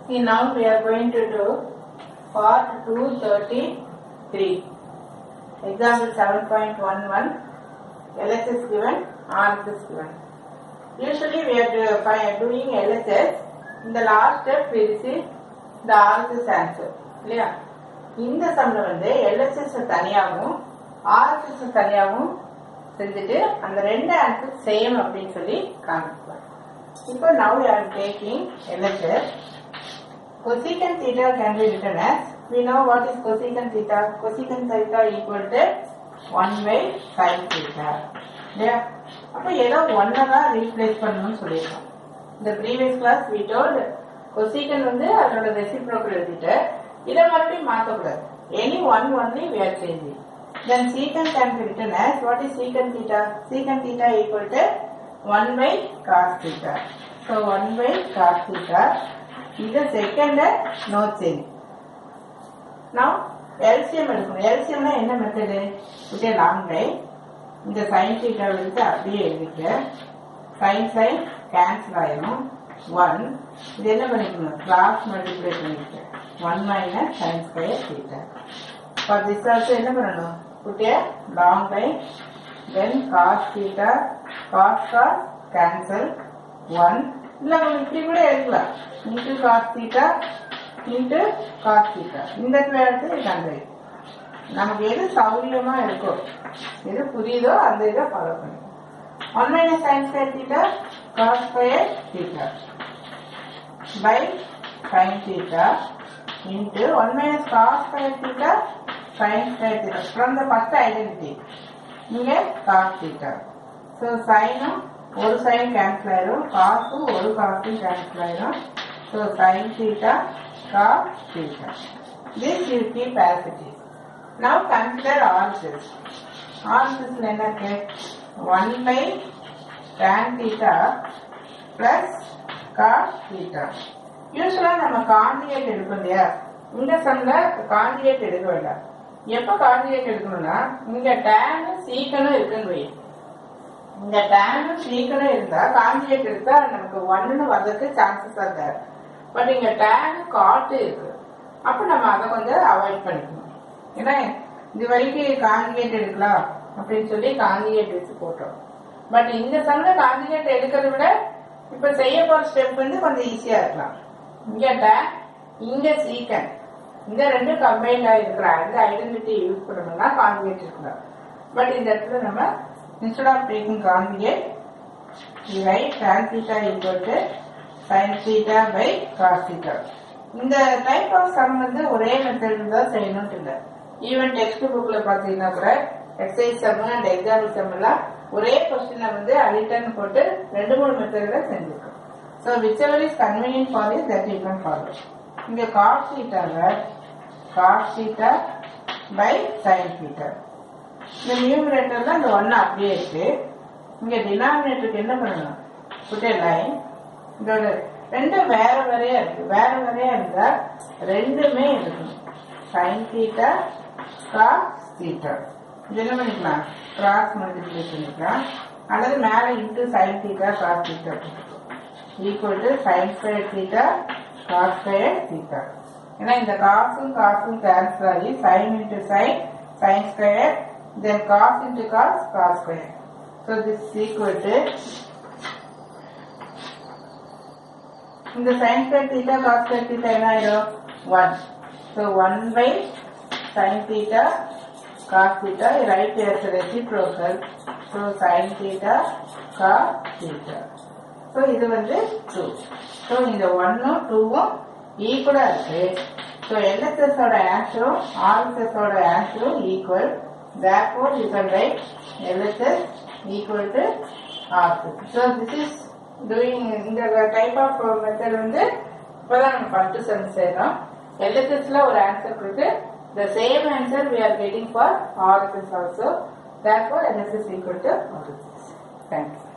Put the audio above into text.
Now we are going to do part 233. Example 7.11. LS is given, RS is given. Usually we are doing LSS. In the last step we receive the RSS answer. Clear? In the sum LSS தனியாவும் RSS தனியாவும் செஞ்சுட்டு அந்த ரெண்டு answer same அப்படின்னு சொல்லி காமிக்கலாம். இப்போ now we are taking LSS. Cosecant theta can be written as, we know what is cosecant theta. Cosecant theta equal to 1 by sin theta. Yeah. அப்போ ஏதோ ஒன்னை தான் ரீப்ளேஸ் பண்ணணும்னு சொல்லியிருக்கோம். இந்த previous class we told cosecant அதோட reciprocal எழுதிட்டு இதை மறுபடியும் மாற்றக்கூடாது. Any one only we are changing. Then secant can be written as, what is secant theta? Secant theta equal to 1 by cos theta. So 1 by cos theta. This second no change. Now LCM எடுக்கணும். LCM னா என்ன method? Put a long line. இந்த sin theta எடுத்து அப்படியே எழுதிக்க. sin cancel ஆயிடும். 1 இது என்ன பண்ணிக்கணும்? கிராஸ் மல்டிப்ளை பண்ணிக்க. 1 minus sin square theta. For this also என்ன பண்ணணும்? Put a long line. Then cos theta, cos cancel 1. இல்ல நம்ம இப்படி கூட எழுதலாம். into cos theta into cos theta. இந்த இடத்துல இது நமக்கு எது சௌரியமா இருக்கோ, எது புரியுதோ அந்த இதை ஃபாலோ பண்ணிக்கணும். 1 minus sin square theta cos square theta by sin theta into 1 minus cos square theta sin square theta from the first identity. இங்க cos theta. So sin ஒரு sin cancel ஆயிரும், cos ஒரு cos cancel ஆயிரும். So sin theta cos theta. This you keep as it is. Now consider RSS. RSS என்ன இருக்கு? 1 by tan theta plus cos theta. யூசுவலா நம்ம conjugate எடுப்போம் இல்லையா? இந்த சம்ல கான்ஜுகேட் எடுக்க வேண்டாம். எப்ப கான்ஜுகேட் எடுக்கணும்னா இங்க tan சீக்கனும் இருக்குன்னு வை. இந்த tan சீக்கனும் இருந்தா கான்ஜுகேட் எடுத்தா நமக்கு 1ன்னு வரதுக்கு சான்சஸ் இருக்கு. பட் இங்க tan காட் இருக்கு. அப்ப நம்ம அதை கொஞ்சம் அவாய்ட் பண்ணிக்கணும். ஏன்னா இது வரைக்கும் கான்ஜுகேட் எடுக்கலாம் அப்படின்னு சொல்லி கான்ஜுகேட் வச்சு போட்டோம். பட் இந்த சம்ல கான்ஜுகேட் எடுக்கிறத விட இப்ப செய்ய போற ஸ்டெப் கொஞ்சம் ஈஸியா இருக்கலாம். இங்க tan இங்க சீக்கன் இந்த ரெண்டு கம்பைன்ட் ஆகிருக்கிற அந்த ஐடென்டிட்டி யூஸ் பண்ணணும்னா கான்ஜுகேட் இருக்கலாம். பட் இந்த இடத்துல நம்ம instead of taking conjugate, we write tan theta equal to sin theta by cos theta. இந்த டைப் ஆஃப் சம் ஒரே மெத்தட் தான் செய்யணும்னு இல்லை. ஈவன் டெக்ஸ்ட் புக்ல பாத்தீங்கன்னா கூட exercise sum and example sum எல்லாம் ஒரே கொஸ்டினை அடிட்டன் போட்டு 2-3 மெத்தட்ல செஞ்சிருக்கோம். So whichever is convenient for you that you can follow. இங்க cos theta by sin theta. இந்த நியூமரேட்டர்ல அந்த 1 அப்படியே இருக்கு. இங்க டினாமினேட்டருக்கு என்ன பண்ணணும்? put a line. இதோட ரெண்டும் வேற வேறையா இருக்கு. வேற வேறையா இருந்தா ரெண்டுமே இருக்கணும். sin theta cos theta. இது என்ன பண்ணிக்கலாம்? கிராஸ் மல்டிப்ளை பண்ணிக்கலாம். அல்லது மேல into sin theta cos theta equal to sin square theta cos square theta. ஏன்னா இந்த காசும் கேன்சல் ஆகி sin into sin square, then cos into cos square. So this is equal to இந்த sin square theta cos square theta என்ன ஆயிடும்? 1. So 1 by sin theta cos theta, write as a reciprocal. So sin theta cos theta. So இது 2. So இந்த 1ம் 2ம் ஈக்குவலா இருக்கு. So LSS ஓட ஆன்சரும் RSS ஓட ஆன்சரும் equal. Therefore you can write LSS equal to RSS. So this is doing இந்த டைப் ஆஃப் மெத்தட் இப்பதான் நம்ம ஃபர்ஸ்ட் சம் செய்யறோம். LSSல ஒரு ஆன்சர் கொடுத்து the same answer we are getting for RSS also. Therefore LSS equal to RSS. Thank you.